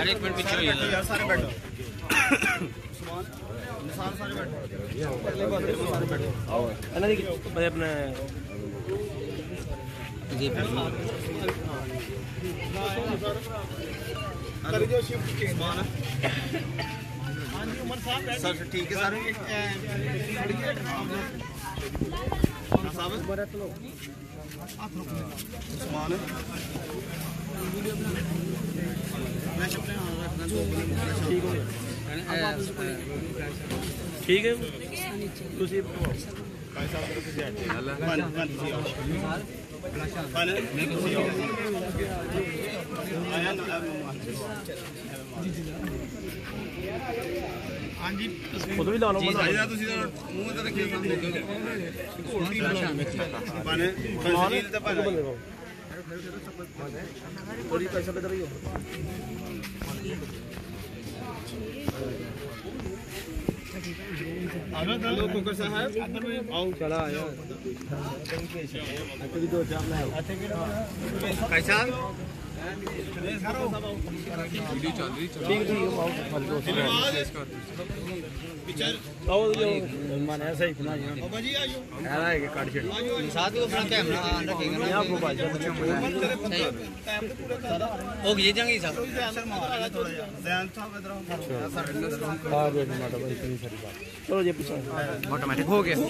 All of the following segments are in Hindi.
यार एक मिनट पीछे हो यार सारे बैठो सारे बैठो अगले पासे सारे बैठो आओ है ना भाई अपने ये कर जो शिफ्ट सामान हां जी उमर साहब सर ठीक है सर साहब बरत लो हाथ रखो सामान मैं अपने हाथ रखना ठीक हो ठीक है ਤੁਸੀਂ ਭਾਈ ਸਾਹਿਬ ਨੂੰ ਤੁਸੀਂ ਹਟੇ ਬਨ ਤੁਸੀਂ ਆਓ ਬਨ ਮੈਂ ਤੁਸੀਂ ਆਓ ਆਇਆ ਨਾ ਜੀ ਜੀ ਹਾਂਜੀ ਫੋਟੋ ਵੀ ਲਾ ਲਓ ਮਜ਼ਾ ਤੁਸੀਂ ਮੂੰਹ ਤੇ ਰੱਖਿਓ ਸਾਹਮਣੇ ਉਲਟੀ ਬਨ ਫਸੀਲ ਤੇ ਬਨ थोड़ी पैसा बदल रही हो हेलो कुकर साहब आओ चला आया अच्छा भी दो जाम ना कैसा वीडियो चल रही ठीक आओ पिक्चर आओ मन ऐसा ही इतना बाबा जी आइयो यार है काट छड़ साथ में अपना कैमरा ऑन रखेगा ना आपको भाई ओ ये जाएंगे साहब ध्यान साहब इधर आ गए टमाटर भाई इतनी सारी बात चलो ये पीछे ऑटोमेटिक हो गया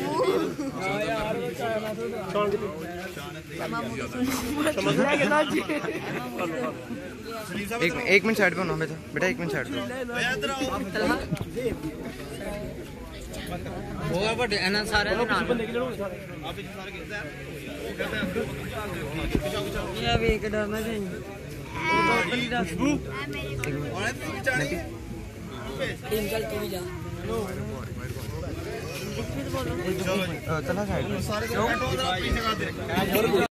समझ रहा है ना जी एक मिनट साइड पे होना बेटा एक मिनट साइड पे होगा बट एना सारे नाम आप सारे कितना ये अभी एक डर में नहीं टिंकल तू जा चला साइड पे